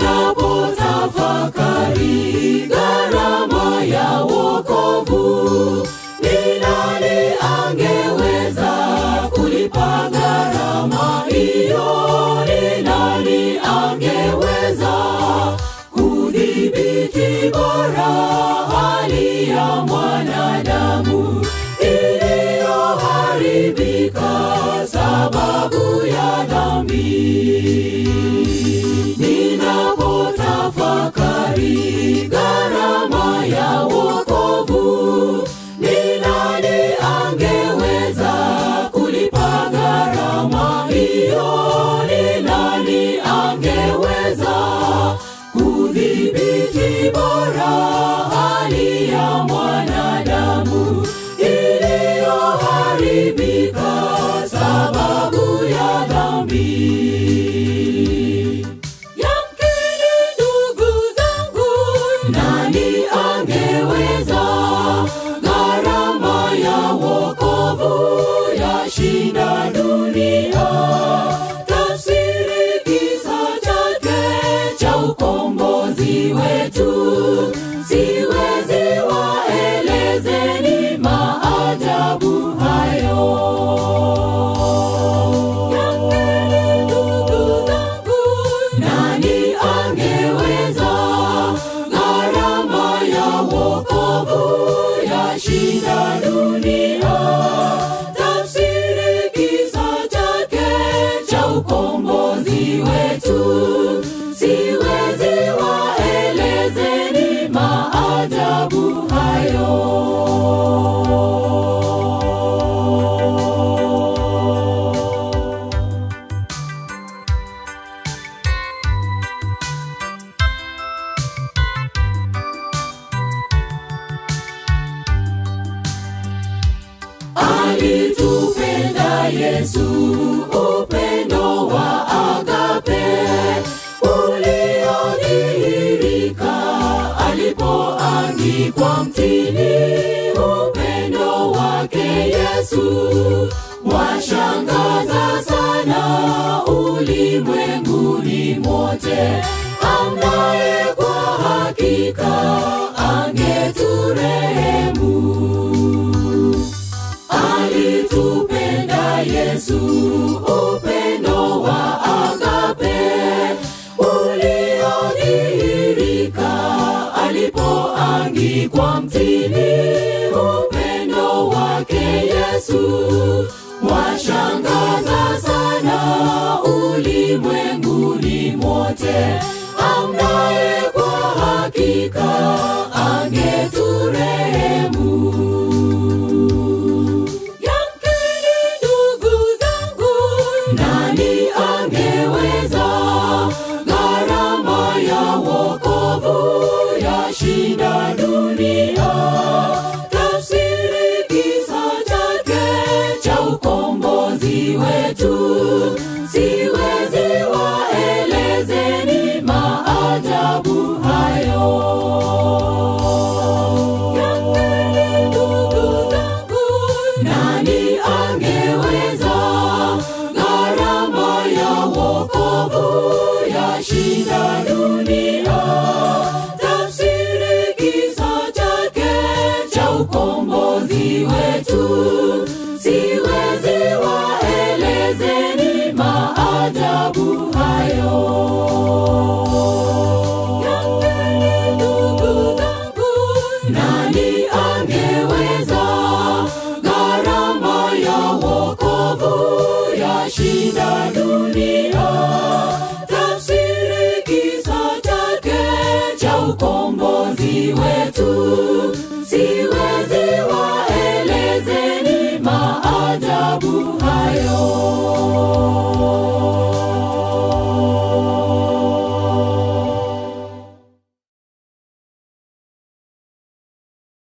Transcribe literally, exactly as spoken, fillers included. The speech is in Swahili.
ninapotafakari gharama ya wokovu, ni nani angeweza kulipa gharama hiyo? Ni nani angeweza kudhibiti bora hali ya mwanadamu iliyoharibika sababu ya dhambi? Ninapotafakari gharama ya wokovu, ni nani angeweza kulipa gharama hiyo? Ni nani angeweza kudhibiti bora hali ya mwanadamu iliyoharibika sababu ya dhambi? Yamkini ndugu zangu, nani angeweza gharama ya wokovu yashinda dunia? Tafsiri kisa chake cha ukombozi wetu, siwezi waelezeni maajabu hayo. Yamkini ndugu zangu, nani angeweza gharama ya wokovu yashinda dunia? Tafsiri kisa chake cha ukombozi wetu, siwezi waelezeni maajabu hayo. Alitupenda Yesu, upendo wa agape uliodhihirika alipoangikwa mtini. Upendo wake Yesu washangaza sana ulimwenguni mote. Ambaye kwa hakika angeturehemu. Alitupenda Yesu, upendo wa agape uliodhihirika alipoangikwa mtini. Upendo wake Yesu washangaza sana ulimwenguni mote. Ambaye kwa hakika angeturehemu. Nani angeweza gharama ya wokovu yashinda dunia? Tafsiri kisa chake cha ukombozi wetu, siwezi waelezeni maajabu hayo. Yamkini ndugu zangu, nani angeweza gharama ya wokovu yashinda dunia? Tafsiri kisa chake cha ukombozi wetu, siwezi waelezeni maajabu hayo. Yamkini ndugu zangu, nani angeweza gharama ya wokovu yashinda dunia? Tafsiri kisa chake cha ukombozi wetu, siwezi